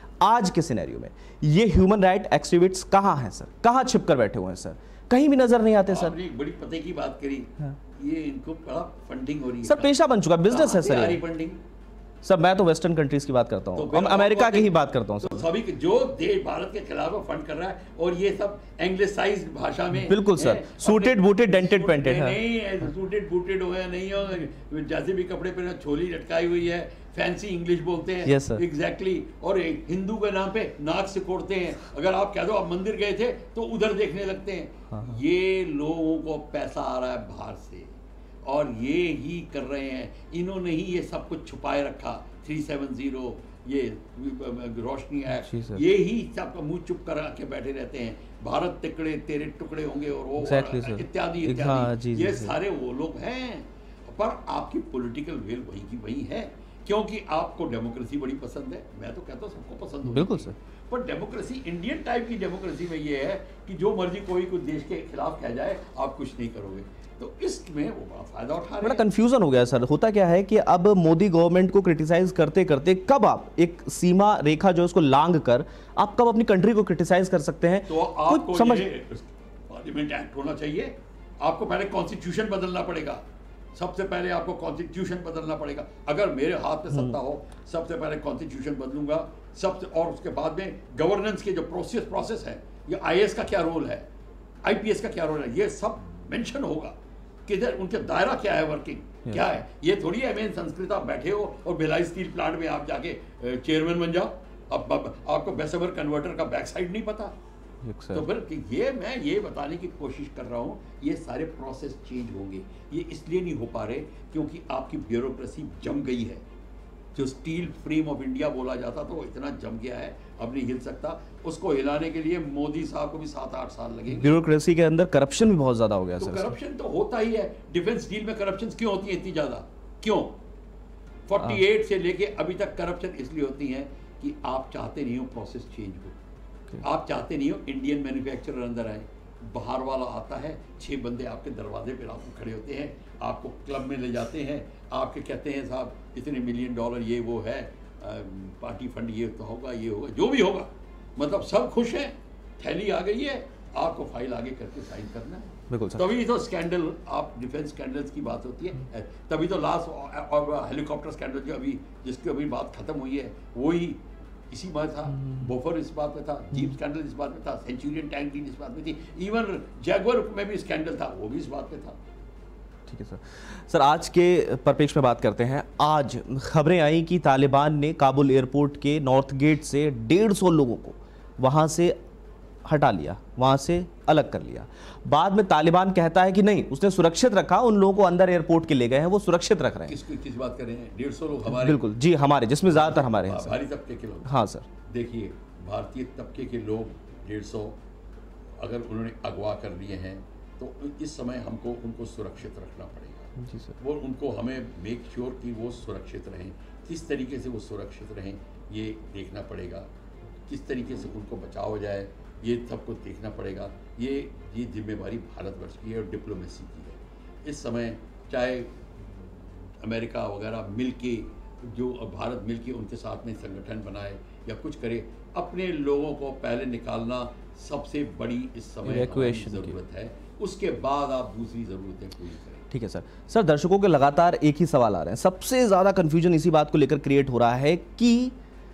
में ये ह्यूमन राइट एक्टिविस्ट कहाँ हैं सर? कहाँ छिप कर बैठे हुए हैं सर? कहीं भी नजर नहीं आते सर। बड़ी पते की बात करी। हाँ। ये इनको बड़ा फंडिंग हो रही है सर, पेशा बन चुका, बिजनेस है सर ये। फंडिंग सर मैं तो वेस्टर्न कंट्रीज की बात करता हूँ, अमेरिका की ही बात करता हूँ। तो सभी जो देश भारत के खिलाफ फंड कर रहा है, और ये सब एंग्लिसाइज्ड भाषा में। बिल्कुल sir, suited booted dented painted नहीं, सूटेड बूटेड हो या नहीं हो, जैसे भी कपड़े पहने, छोली लटकाई हुई है, फैंसी इंग्लिश बोलते हैं। yes, exactly. और हिंदू के नाम पे नाक सिकोड़ते हैं। अगर आप कह दो आप मंदिर गए थे तो उधर देखने लगते हैं। हाँ। ये लोगों को पैसा आ रहा है बाहर से, और ये ही कर रहे हैं। इन्होंने ही ये सब कुछ छुपाए रखा। 370, ये रोशनी एक्ट, ये ही सबका मुंह चुप करा के बैठे रहते हैं। भारत तिकड़े तेरे टुकड़े होंगे, और वो इत्यादि इत्यादि, ये सारे वो लोग हैं। पर आपकी पॉलिटिकल विल वही की वही है, क्योंकि आपको डेमोक्रेसी बड़ी पसंद है। मैं तो कहता हूँ सबको पसंद होगी, बिल्कुल सर। पर डेमोक्रेसी, इंडियन टाइप की डेमोक्रेसी में ये है कि जो मर्जी कोई देश के खिलाफ कह जाए, आप कुछ नहीं करोगे। तो इसमें वो बड़ा फायदा उठा रहे हैं। बड़ा कंफ्यूजन हो गया सर। होता क्या है कि अब मोदी गवर्नमेंट को क्रिटिसाइज करते करते कब आप एक सीमा रेखा जो उसको लांग कर आप कब अपनी कंट्री को क्रिटिसाइज कर सकते हैं? तो आपको समझ पार्लियामेंट एक्ट होना चाहिए। आपको पहले कॉन्स्टिट्यूशन बदलना पड़ेगा। सबसे पहले आपको कॉन्स्टिट्यूशन बदलना पड़ेगा। अगर मेरे हाथ में सत्ता हो, सबसे पहले कॉन्स्टिट्यूशन बदलूंगा और उसके बाद में गवर्नेंस के जो प्रोसेस है, ये IAS का क्या रोल है, IPS का क्या रोल है, ये सब मेंशन होगा। किधर उनके दायरा क्या है, वर्किंग क्या है। ये थोड़ी है मेन संस्कृत आप बैठे हो और भिलाई स्टील प्लांट में आप जाके चेयरमैन बन जाओ। अब आपको बेसबर कन्वर्टर का बैक साइड नहीं पता। तो फिर ये मैं ये बताने की कोशिश कर रहा हूँ, ये सारे प्रोसेस चेंज होंगे। ये इसलिए नहीं हो पा रहे क्योंकि आपकी ब्यूरोक्रेसी जम गई है। जो स्टील फ्रेम ऑफ इंडिया बोला जाता था वो इतना जम गया है, अब नहीं हिल सकता। उसको हिलाने के लिए मोदी साहब को भी 7-8 साल लगेंगे। ब्यूरोक्रेसी के अंदर करप्शन भी बहुत ज्यादा हो गया तो सर। करप्शन तो होता ही है। डिफेंस डील में करप्शन क्यों होती है इतनी ज्यादा? क्यों? 48 से लेके अभी तक करप्शन इसलिए होती है कि आप चाहते नहीं हो प्रोसेस चेंज हो, आप चाहते नहीं हो इंडियन मैन्युफैक्चरर अंदर आए। बाहर वाला आता है, 6 बंदे आपके दरवाजे पे रात को खड़े होते हैं, आपको क्लब में ले जाते हैं, आपके कहते हैं साहब इतने $1 मिलियन ये वो है, पार्टी फंड ये तो होगा, ये होगा, जो भी होगा, मतलब सब खुश हैं, थैली आ गई है, आपको फाइल आगे करके साइन करना है। बिल्कुल सर। तभी तो स्कैंडल, आप डिफेंस स्कैंडल्स की बात होती है, तभी तो लास्ट और हेलीकॉप्टर स्कैंडल जो अभी जिसकी अभी बात खत्म हुई है वही इसी बात था। बोफर इस बात में था, जीप स्कैंडल इस बात में था, सेंचुरियन टैंक डील इस बात में थी, इवन जैगुआर में भी स्कैंडल था, वो भी इस बात में था। ठीक है सर। सर आज के परिप्रेक्ष्य में बात करते हैं। आज खबरें आई कि तालिबान ने काबुल एयरपोर्ट के नॉर्थ गेट से 150 लोगों को वहां से हटा लिया, वहां से अलग कर लिया। बाद में तालिबान कहता है कि नहीं, उसने सुरक्षित रखा, उन लोगों को अंदर एयरपोर्ट के ले गए हैं, वो सुरक्षित रख रहे हैं। किस बात कर रहे हैं? 150 लोग हमारे? बिल्कुल जी, हमारे, जिसमें ज्यादातर हमारे हैं भारी तबके के लोग। हाँ सर। देखिए, भारतीय तबके के लोग 150 अगर उन्होंने अगवा कर लिए हैं तो इस समय हमको उनको सुरक्षित रखना पड़ेगा। जी सर। वो उनको हमें मेक श्योर कि वो सुरक्षित रहें, किस तरीके से वो सुरक्षित रहें ये देखना पड़ेगा, किस तरीके से उनको बचाव जाए ये सबको देखना पड़ेगा। ये जिम्मेवारी भारतवर्ष की है और डिप्लोमेसी की है। इस समय चाहे अमेरिका वगैरह मिलके, जो भारत मिलके उनके साथ में संगठन बनाए या कुछ करे, अपने लोगों को पहले निकालना सबसे बड़ी इस समय ज़रूरत है, उसके बाद आप दूसरी ज़रूरतें पूरी करें। ठीक है सर। सर दर्शकों के लगातार एक ही सवाल आ रहे हैं, सबसे ज़्यादा कन्फ्यूजन इसी बात को लेकर क्रिएट हो रहा है कि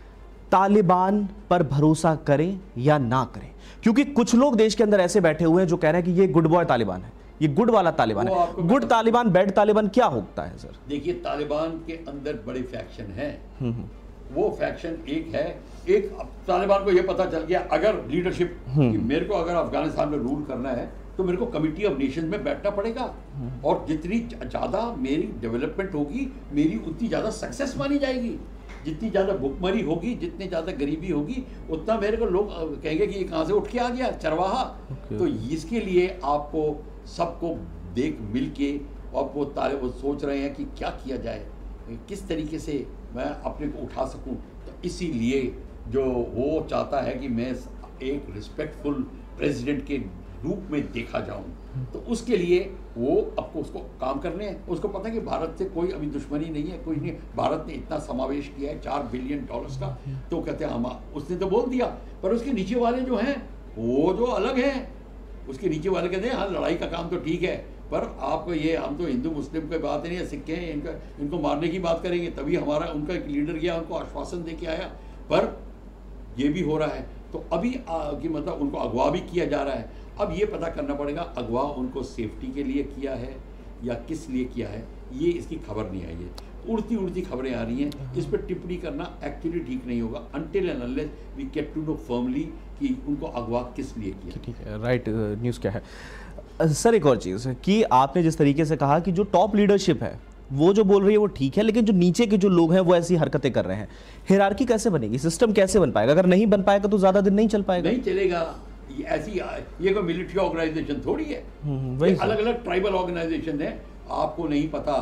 तालिबान पर भरोसा करें या ना करें, क्योंकि कुछ लोग देश के अंदर ऐसे बैठे हुए हैं जो कह रहे हैं कि ये गुड बॉय तालिबान है, ये गुड वाला तालिबान है। गुड तालिबान, बैड तालिबान क्या होता है सर? देखिए, तालिबान के अंदर बड़े फैक्शन हैं। वो फैक्शन एक है, एक तालिबान को ये पता चल गया अगर लीडरशिप कि मेरे को अगर अफगानिस्तान में रूल करना है तो मेरे को कमिटी ऑफ नेशंस में बैठना पड़ेगा, और जितनी ज़्यादा मेरी डेवलपमेंट होगी मेरी उतनी ज़्यादा सक्सेस मानी जाएगी। जितनी ज़्यादा भुखमरी होगी, जितनी ज़्यादा गरीबी होगी, उतना मेरे को लोग कहेंगे कि ये कहाँ से उठ के आ गया चरवाहा। तो इसके लिए आपको सबको देख मिल के, और वो सोच रहे हैं कि क्या किया जाए, किस तरीके से मैं अपने को उठा सकूं। तो इसीलिए जो वो चाहता है कि मैं एक रिस्पेक्टफुल प्रेसिडेंट के रूप में देखा जाऊं, तो उसके लिए वो आपको उसको काम करने हैं। उसको पता है कि भारत से कोई अभी दुश्मनी नहीं है, कोई नहीं। भारत ने इतना समावेश किया है $4 बिलियन का, तो कहते हैं हम, उसने तो बोल दिया, पर उसके नीचे वाले जो हैं वो जो अलग हैं, उसके नीचे वाले कहते हैं हाँ लड़ाई का काम तो ठीक है, पर आपको ये, हम तो हिंदू मुस्लिम की बात नहीं है, सिक्के हैं, इनको मारने की बात करेंगे, तभी हमारा उनका एक लीडर गया, उनको आश्वासन दे के आया, पर ये भी हो रहा है। तो अभी कि मतलब उनको अगवा भी किया जा रहा है। अब ये पता करना पड़ेगा अगवा उनको सेफ्टी के लिए किया है या किस लिए किया है, ये इसकी खबर नहीं आई है। उड़ती खबरें आ रही हैं, इस पर टिप्पणी करना एक्चुअली ठीक नहीं होगा until and unless we get to know firmly कि उनको अगवा किस लिए किया। ठीक है, राइट न्यूज़ क्या है सर? एक और चीज़ कि आपने जिस तरीके से कहा कि जो टॉप लीडरशिप है वो जो बोल रही है वो ठीक है, लेकिन जो नीचे के जो लोग हैं वो ऐसी हरकतें कर रहे हैं, हियरार्की कैसे बनेगी, सिस्टम कैसे बन पाएगा? अगर नहीं बन पाएगा तो ज़्यादा दिन नहीं चल पाएगा। नहीं चलेगा ऐसी, ये कोई मिलिट्री ऑर्गेनाइजेशन थोड़ी है, अलग अलग ट्राइबल ऑर्गेनाइजेशन है। आपको नहीं पता,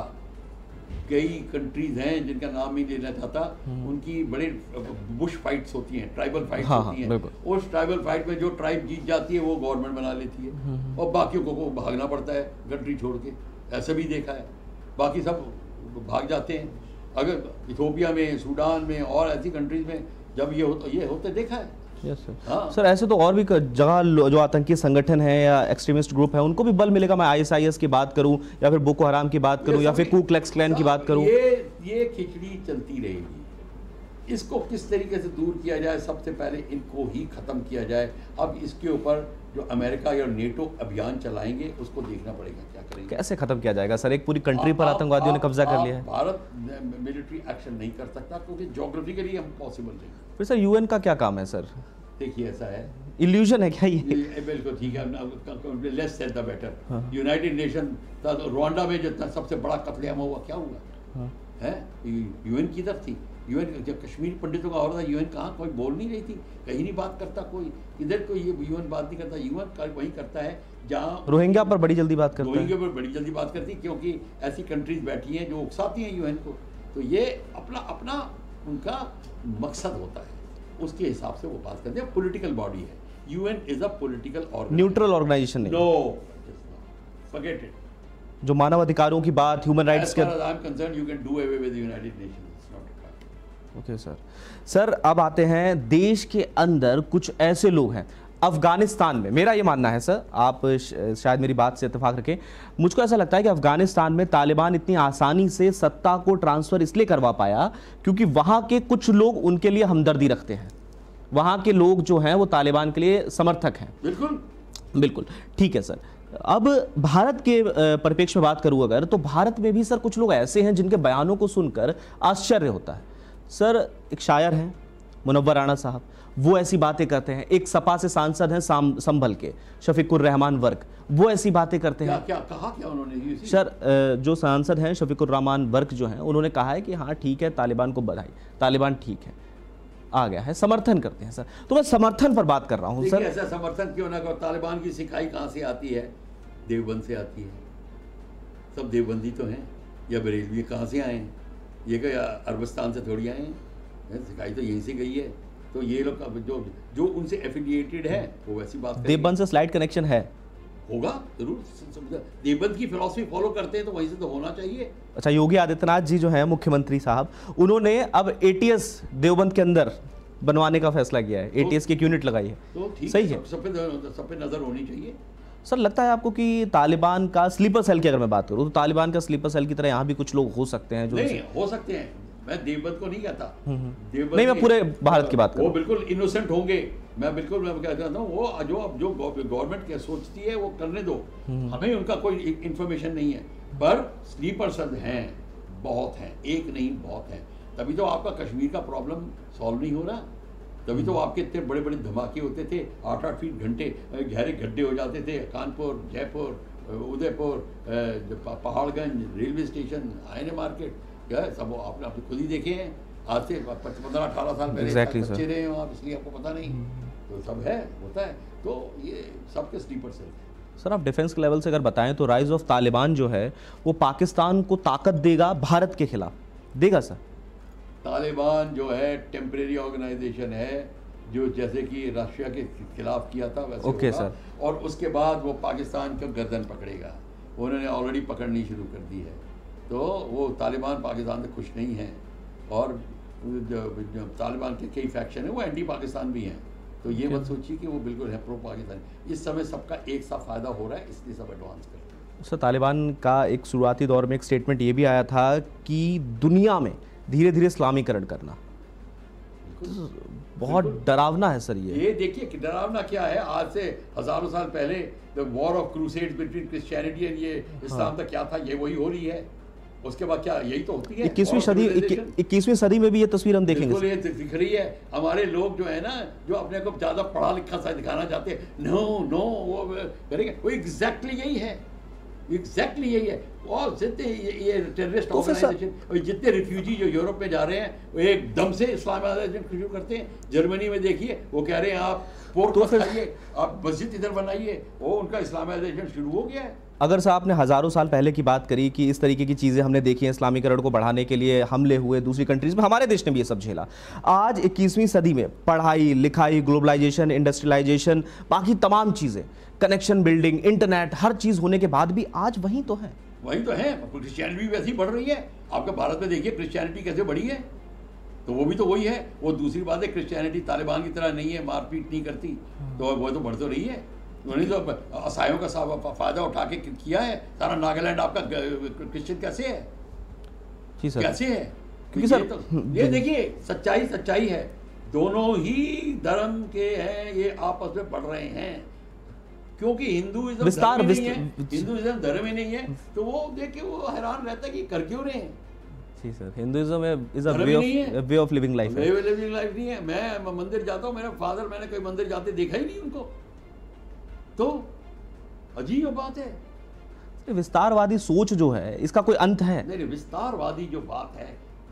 कई कंट्रीज हैं जिनका नाम ही लेना चाहता, उनकी बड़े बुश फाइट्स होती हैं, ट्राइबल फाइट्स होती हैं। उस ट्राइबल फाइट में जो ट्राइब जीत जाती है वो गवर्नमेंट बना लेती है, और बाकियों को भागना पड़ता है कंट्री छोड़ के। ऐसे भी देखा है, बाकी सब भाग जाते हैं। अगर इथोपिया में, सूडान में और ऐसी कंट्रीज में जब ये होते देखा है। Yes sir. हाँ। सर ऐसे तो और भी जगह जो आतंकी संगठन है या एक्सट्रीमिस्ट ग्रुप है उनको भी बल मिलेगा। मैं ISIS की बात करूं या फिर बोको हराम की बात करूं या फिर कू क्लैक्स क्लैन की बात करूं, ये खिचड़ी चलती रहेगी। इसको किस तरीके से दूर किया जाए, सबसे पहले इनको ही खत्म किया जाए। अब इसके ऊपर जो अमेरिका या नेटो अभियान चलाएंगे उसको देखना पड़ेगा क्या करेंगे, कैसे खत्म किया जाएगा सर। एक पूरी कंट्री पर आतंकवादियों ने कब्जा कर लिया है। भारत मिलिट्री एक्शन नहीं कर सकता क्योंकि ज्योग्राफिकली हम पॉसिबल नहीं। फिर सर UN का क्या काम है सर? देखिए ऐसा है, इल्यूजन है क्या ये? बिल्कुल ठीक है, less said the better. United nation Rwanda में जितना सबसे बड़ा कत्लेआम हुआ, क्या हुआ है, UN की तरफ थी। यूएन जब कश्मीर पंडितों का हो रहा था, यूएन कहाँ, कोई बोल नहीं रही थी, कहीं नहीं बात करता कोई, इधर कोई ये यूएन बात नहीं करता। यूएन वही करता है जहाँ रोहिंग्या पर बड़ी जल्दी बात करता है, रोहिंग्या पर बड़ी जल्दी बात करती है, क्योंकि ऐसी कंट्रीज बैठी हैं जो उकसाती हैं यूएन को। तो ये अपना अपना उनका मकसद होता है, उसके हिसाब से वो बात करते हैं। पॉलिटिकल बॉडी है UN, is a political organisation, neutral organisation है। No, forget it. जो मानव अधिकारों की बात, ह्यूमन राइट्स के, ओके सर। सर अब आते हैं देश के अंदर कुछ ऐसे लोग हैं अफगानिस्तान में, मेरा ये मानना है सर, आप शायद मेरी बात से इत्तेफाक रखें, मुझको ऐसा लगता है कि अफगानिस्तान में तालिबान इतनी आसानी से सत्ता को ट्रांसफर इसलिए करवा पाया क्योंकि वहां के कुछ लोग उनके लिए हमदर्दी रखते हैं, वहां के लोग जो हैं वो तालिबान के लिए समर्थक हैं। बिल्कुल बिल्कुल ठीक है सर। अब भारत के परिप्रेक्ष्य में बात करूं अगर, तो भारत में भी सर कुछ लोग ऐसे हैं जिनके बयानों को सुनकर आश्चर्य होता है। सर एक शायर हैं मुनव्वर राणा साहब, वो ऐसी बातें करते हैं। एक सपा से सांसद हैं संभल के शफीकुर रहमान वर्क, वो ऐसी बातें करते हैं। क्या कहा क्या उन्होंने? सर जो सांसद हैं शफीकुर रहमान वर्क जो हैं, उन्होंने कहा है कि हाँ ठीक है, तालिबान को बधाई, तालिबान ठीक है, आ गया है, समर्थन करते हैं सर। तो मैं समर्थन पर बात कर रहा हूँ सर। ऐसा समर्थन क्यों ना करो? तालिबान की सिखाई कहाँ से आती है? देवबंद से आती है, सब देवबंदी तो हैं, या बरेलवी कहाँ से आए हैं? ये क्या अरबस्तान से थोड़ी आए हैं, सिखाई तो यहीं से गई है। तो ये लोग जो उनसे एफिलिएटेड है वो वैसी बात करेंगे। देवबंद से स्लाइड कनेक्शन है, होगा जरूर, देवबंद की फिलॉसफी फॉलो करते हैं तो वहीं से तो होना चाहिए। अच्छा, योगी आदित्यनाथ जी जो हैं मुख्यमंत्री साहब, उन्होंने अब एटीएस देवबंद के अंदर बनवाने का फैसला किया है, एटीएस की एक यूनिट लगाई है, तो ठीक सही है। सब पे नजर होनी चाहिए। सर लगता है आपको कि तालिबान का स्लीपर सेल की अगर मैं बात करूं तो तालिबान का स्लीपर सेल की तरह यहाँ भी कुछ लोग हो सकते हैं जो नहीं हो सकते हैं, मैं देवबंद को नहीं कहता, देवबंद नहीं, मैं पूरे भारत की बात कर रहा हूं। वो बिल्कुल इनोसेंट होंगे, मैं कहता हूँ वो जो गवर्नमेंट क्या सोचती है वो करने दो, हमें उनका कोई इंफॉर्मेशन नहीं है। पर स्लीपर सेल हैं, बहुत हैं, एक नहीं बहुत हैं। तभी तो आपका कश्मीर का प्रॉब्लम सॉल्व नहीं हो रहा, तभी तो आपके इतने बड़े बड़े धमाके होते थे, 8-8 फीट घंटे गहरे गड्ढे हो जाते थे, Kanpur, Jaipur, Udaipur, Paharganj, railway station, INA market, क्या सब आपने खुद ही देखे हैं। आज से 15-18 साल पहले बच्चे रहे हैं वहाँ, इसलिए आपको पता नहीं, तो सब है, होता है। तो ये सबके स्लीपर सेल। सर आप डिफेंस के लेवल से अगर बताएं तो राइज ऑफ तालिबान जो है वो पाकिस्तान को ताकत देगा भारत के खिलाफ, देगा सर? तालिबान जो है टेम्परेरी ऑर्गेनाइजेशन है, जो जैसे कि रशिया के खिलाफ किया था वैसे होगा, सर। और उसके बाद वो पाकिस्तान का गर्दन पकड़ेगा, उन्होंने ऑलरेडी पकड़नी शुरू कर दी है। तो वो तालिबान पाकिस्तान से खुश नहीं है, और जो तालिबान के कई फैक्शन है वो एंटी पाकिस्तान भी हैं। तो ये मत सोचिए कि वो बिल्कुल है प्रो पाकिस्तान। इस समय सबका एक सा फायदा हो रहा है, इसलिए सब एडवांस कर रहे हैं। सर तालिबान का एक शुरुआती दौर में एक स्टेटमेंट ये भी आया था कि दुनिया में धीरे धीरे इस्लामीकरण करना, बहुत डरावना है सर। ये देखिए कि डरावना क्या है, आज से हजारों साल पहले the war of crusades between Christianity and ये इस्लाम तक क्या था, ये वही हो रही है। उसके बाद क्या यही तो होती है। 21वीं सदी में भी ये तस्वीर हम देखेंगे। ये दिख रही है। हमारे लोग जो है ना, जो अपने को ज्यादा पढ़ा लिखा सा दिखाना चाहते हैं, नो वो करेंगे, वो एग्जैक्टली यही है, एग्जैक्टली यही है। और जितने ये टेररिस्ट ऑर्गेनाइजेशन, जितने रिफ्यूजी जो यूरोप में जा रहे हैं, वो एकदम से इस्लामाइजेशन शुरू करते हैं। जर्मनी में देखिए, वो कह रहे हैं आप पोर्ट मत खाइए, आप मस्जिद इधर बनाइए, वो उनका इस्लामाइजेशन शुरू हो गया है। अगर से आपने हज़ारों साल पहले की बात करी कि इस तरीके की चीज़ें हमने देखी हैं, इस्लामीकरण को बढ़ाने के लिए हमले हुए दूसरी कंट्रीज़ में, हमारे देश ने भी ये सब झेला। आज 21वीं सदी में पढ़ाई लिखाई, ग्लोबलाइजेशन, इंडस्ट्रियलाइजेशन, बाकी तमाम चीज़ें, कनेक्शन बिल्डिंग, इंटरनेट, हर चीज़ होने के बाद भी आज वही तो है। वही तो है, क्रिश्चियनिटी भी वैसी बढ़ रही है। आपके भारत में देखिए क्रिश्चियनिटी कैसे बढ़ी है, तो वो भी तो वही है। वो दूसरी बात है, क्रिश्चियनिटी तालिबान की तरह नहीं है, मारपीट नहीं करती, तो वो तो बढ़ तो रही है। उन्होंने तो ईसाइयों का फायदा उठा के किया है। सारा नागालैंड आपका क्रिश्चियन कैसे है जी सर, कैसे है? क्योंकि सर ये देखिए सच्चाई है, दोनों ही धर्म के हैं, ये आपस में पढ़ रहे हैं। क्योंकि हिंदुइज्म धर्म ही नहीं है, तो वो देख के वो हैरान रहता है कि कर क्यों रहे हैं। जी sir, Hinduism is a way of living life. Living life नहीं है। मैं मंदिर जाता हूँ, मेरे फादर, मैंने कोई मंदिर जाते देखा ही नहीं उनको, तो अजीब बात है। विस्तारवादी सोच जो है, इसका कोई अंत है? नहीं, विस्तारवादी जो बात है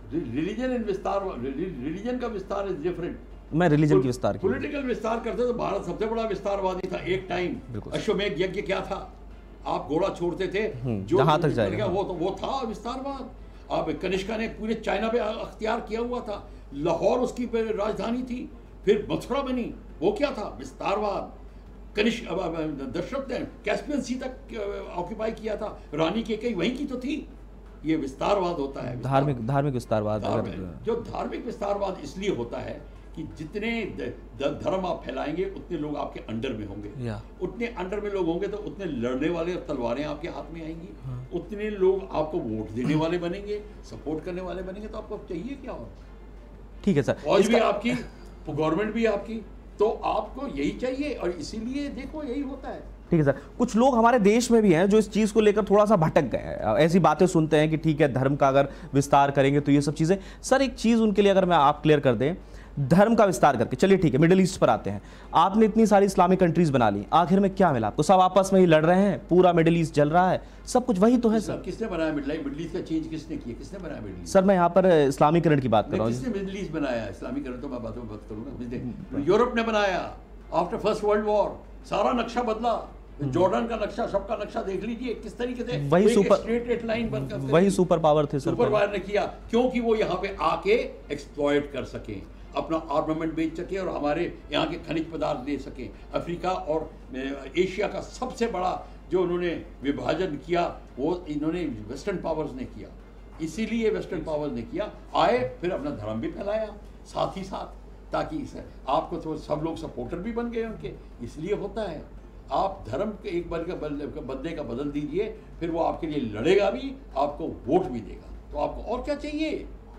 रिलीजन एंड विस्तार, रिलीजन का विस्तार इज डिफरेंट। मैं रिलीजन की विस्तार की, पॉलिटिकल विस्तार करते तो भारत सबसे बड़ा विस्तारवादी था एक टाइम। अश्वमेध यज्ञ क्या था? आप घोड़ा छोड़ते थे जो जहां तक जाएगा वो था विस्तारवाद। अब कनिष्का ने पूरे चाइना पे अख्तियार किया हुआ था, लाहौर उसकी राजधानी थी, फिर मथुरा बनी, वो क्या था? विस्तारवाद। दशरथ ने कैस्पियन सी तक ऑक्यूपाई किया था, रानी केकई वहीं की तो थी। ये विस्तारवाद होता है, धार्मिक विस्तारवाद। जो धार्मिक विस्तारवाद इसलिए होता है कि जितने धर्म आप फैलाएंगे उतने लोग आपके अंडर में होंगे, उतने अंडर में लोग होंगे तो उतने लड़ने वाले तलवारें आपके हाथ में आएंगी, उतने लोग आपको वोट देने वाले बनेंगे, सपोर्ट करने वाले बनेंगे। तो आपको चाहिए क्या? और ठीक है सर, फौज भी आपकी, गवर्नमेंट भी आपकी, तो आपको यही चाहिए। और इसीलिए देखो यही होता है। ठीक है सर, कुछ लोग हमारे देश में भी हैं जो इस चीज़ को लेकर थोड़ा सा भटक गए हैं, ऐसी बातें सुनते हैं कि ठीक है धर्म का अगर विस्तार करेंगे तो ये सब चीज़ें। सर एक चीज़ उनके लिए अगर मैं आप क्लियर कर दें, धर्म का विस्तार करके चलिए ठीक है, मिडिल ईस्ट पर आते हैं। आपने इतनी सारी इस्लामिक कंट्रीज बना ली, आखिर में क्या मिला आपको? सब आपस में ही लड़ रहे हैं, पूरा मिडिल ईस्ट जल रहा है, सब कुछ वही तो है सर। किसने बनाया मिडिल ईस्ट का चेंज? किसने किया? किसने बनाया मिडिल ईस्ट? सर मैं यहाँ पर इस्लामीकरण की बात कर रहा हूँ। किसने मिडिल ईस्ट बनाया? इस्लामीकरण तो मैं बात करूँगा। यूरोप ने बनाया आफ्टर फर्स्ट वर्ल्ड वॉर, सारा नक्शा बदला। जॉर्डन का नक्शा, सबका नक्शा देख लीजिए किस तरीके से वही सुपर पावर थे सर, सुपर पावर ने किया, क्योंकि वो यहाँ पे आके एक्सप्लॉइट कर सके, अपना आर्मामेंट बेच सके और हमारे यहाँ के खनिज पदार्थ दे सके। अफ्रीका और एशिया का सबसे बड़ा जो उन्होंने विभाजन किया वो इन्होंने वेस्टर्न पावर्स ने किया। इसीलिए वेस्टर्न पावर्स ने किया, आए फिर अपना धर्म भी फैलाया साथ ही साथ, ताकि आपको तो सब लोग सपोर्टर भी बन गए उनके। इसलिए होता है, आप धर्म के एक बार का बंदे का बदल दीजिए, फिर वो आपके लिए लड़ेगा भी, आपको वोट भी देगा। तो आपको और क्या चाहिए?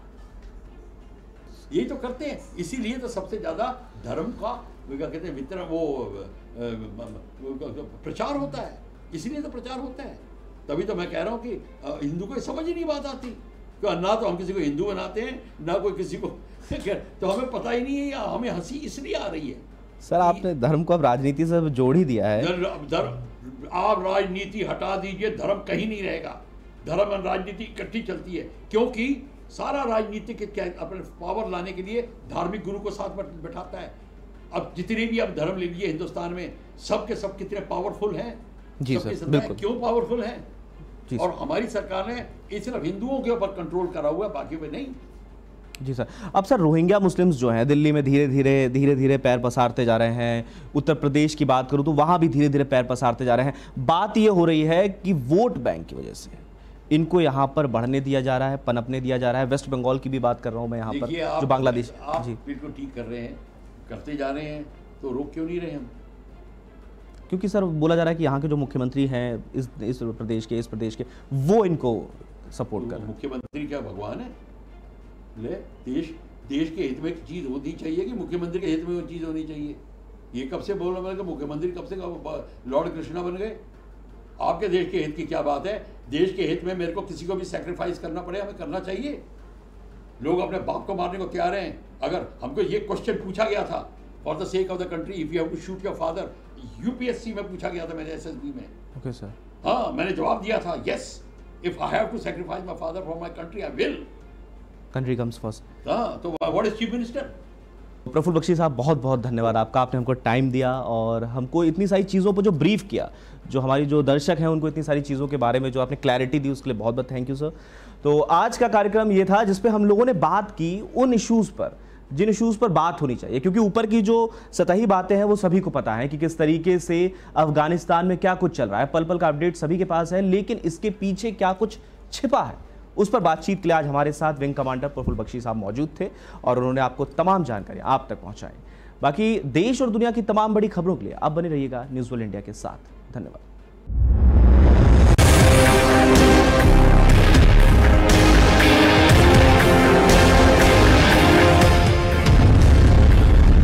यही तो करते हैं। इसीलिए तो सबसे ज्यादा धर्म का क्या कहते हैं वितरण, वो प्रचार होता है। इसीलिए तो प्रचार होता है। तभी तो मैं कह रहा हूँ कि हिंदू को समझ ही नहीं बात आती, ना तो हम किसी को हिंदू बनाते हैं, ना कोई किसी को तो हमें पता ही नहीं है, या हमें हंसी इसलिए आ रही है। सर आपने धर्म को अब राजनीति से जोड़ ही दिया है। आप राजनीति हटा दीजिए, धर्म कहीं नहीं रहेगा। धर्म और राजनीति इकट्ठी चलती है, क्योंकि सारा राजनीति के अपने पावर लाने के लिए धार्मिक गुरु को साथ बैठाता है। अब जितने भी आप धर्म ले लीजिए हिंदुस्तान में, सब के सब कितने पावरफुल हैं। जी सर, बिल्कुल। क्यों पावरफुल हैं? और हमारी सरकार ने ये सिर्फ हिंदुओं के ऊपर कंट्रोल करा हुआ है, बाकी में नहीं। जी सर, अब सर रोहिंग्या मुस्लिम्स जो हैं दिल्ली में धीरे धीरे पैर पसारते जा रहे हैं। उत्तर प्रदेश की बात करूं तो वहां भी धीरे धीरे पैर पसारते जा रहे हैं। बात ये हो रही है कि वोट बैंक की वजह से इनको यहाँ पर बढ़ने दिया जा रहा है, पनपने दिया जा रहा है। वेस्ट बंगाल की भी बात कर रहा हूँ मैं यहाँ पर, जो बांग्लादेश। जी बिल्कुल ठीक कर रहे हैं, करते जा रहे हैं, तो रोक क्यों नहीं रहे हम? क्योंकि सर बोला जा रहा है कि यहाँ के जो मुख्यमंत्री हैं इस प्रदेश के वो इनको सपोर्ट कर रहे हैं। मुख्यमंत्री क्या भगवान है? ले देश के हित में एक चीज होनी चाहिए कि मुख्यमंत्री के हित में वो चीज होनी चाहिए। ये कब से बोलना मैंने कि मुख्यमंत्री कब से लॉर्ड कृष्णा बन गए? आपके देश के हित की क्या बात है? देश के हित में मेरे को किसी को भी सैक्रिफाइस करना पड़े, हमें करना चाहिए। लोग अपने बाप को मारने को तैयार हैं। अगर हमको ये क्वेश्चन पूछा गया था, for the sake of the country if you have to shoot your father, UPSC में पूछा गया था मेरे एसएसबी में। Okay sir. हाँ, मैंने जवाब दिया था, yes if I have to sacrifice my father for my country I will. Country comes first. हाँ, तो what is chief minister? Praful Bakshi साहब, बहुत बहुत धन्यवाद आपका, आपने हमको टाइम दिया और हमको इतनी सारी चीज़ों पर जो ब्रीफ किया, जो हमारी जो दर्शक हैं उनको इतनी सारी चीज़ों के बारे में जो आपने क्लैरिटी दी, उसके लिए बहुत बहुत थैंक यू सर। तो आज का कार्यक्रम ये था जिसपे हम लोगों ने बात की उन इश्यूज़ पर जिन इश्यूज़ पर बात होनी चाहिए, क्योंकि ऊपर की जो सतही बातें हैं वो सभी को पता है कि किस तरीके से अफगानिस्तान में क्या कुछ चल रहा है, पल पल का अपडेट सभी के पास है, लेकिन इसके पीछे क्या कुछ छिपा है उस पर बातचीत के लिए आज हमारे साथ विंग कमांडर प्रफुल्ल बख्शी साहब मौजूद थे और उन्होंने आपको तमाम जानकारी आप तक पहुंचाई। बाकी देश और दुनिया की तमाम बड़ी खबरों के लिए आप बने रहिएगा न्यूज़ वर्ल्ड इंडिया के साथ। धन्यवाद।